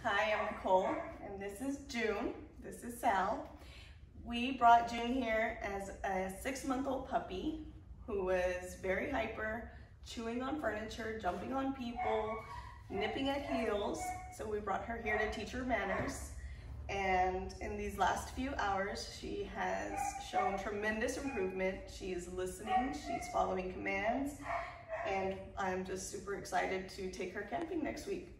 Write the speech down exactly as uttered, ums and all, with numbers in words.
Hi, I'm Nicole, and this is June. This is Sal. We brought June here as a six-month-old puppy who was very hyper, chewing on furniture, jumping on people, nipping at heels. So we brought her here to teach her manners. And in these last few hours, she has shown tremendous improvement. She's listening, she's following commands, and I'm just super excited to take her camping next week.